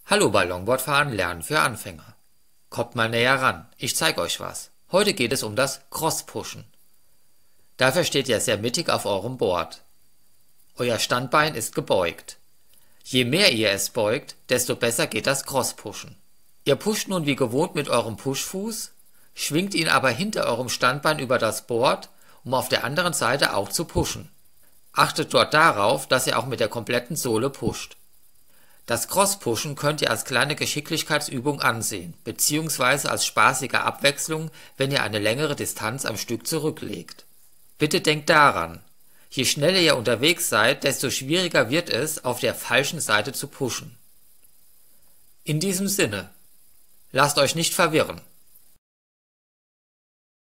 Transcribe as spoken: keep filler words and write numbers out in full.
Hallo bei Longboardfahren lernen für Anfänger. Kommt mal näher ran, ich zeig euch was. Heute geht es um das Cross-Pushen. Dafür steht ihr sehr mittig auf eurem Board. Euer Standbein ist gebeugt. Je mehr ihr es beugt, desto besser geht das Cross-Pushen. Ihr pusht nun wie gewohnt mit eurem Pushfuß, schwingt ihn aber hinter eurem Standbein über das Board, um auf der anderen Seite auch zu pushen. Achtet dort darauf, dass ihr auch mit der kompletten Sohle pusht. Das Cross-Pushen könnt ihr als kleine Geschicklichkeitsübung ansehen, beziehungsweise als spaßige Abwechslung, wenn ihr eine längere Distanz am Stück zurücklegt. Bitte denkt daran, je schneller ihr unterwegs seid, desto schwieriger wird es, auf der falschen Seite zu pushen. In diesem Sinne, lasst euch nicht verwirren.